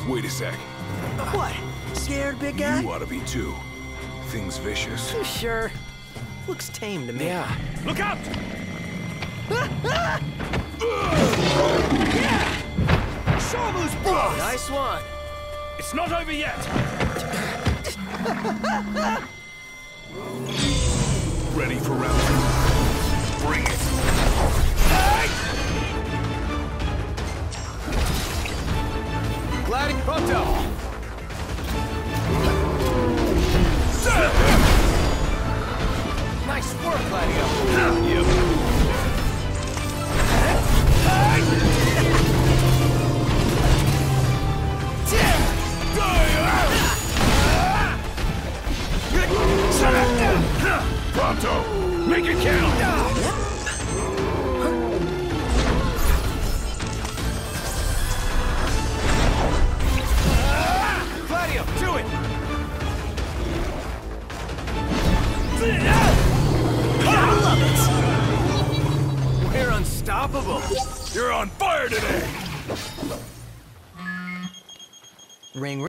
Wait a sec. What? Scared, big guy? You ought to be too. Thing's vicious. You sure? Looks tame to me. Yeah. Look out! Yeah! Shamu's boss! Nice one. It's not over yet! Ready for round 2? Bring it. Gliding pronto! Nice work, Gladio! Yep. Pronto! Make it count! Gladio, do it! I love it. We're unstoppable! You're on fire today! Ring.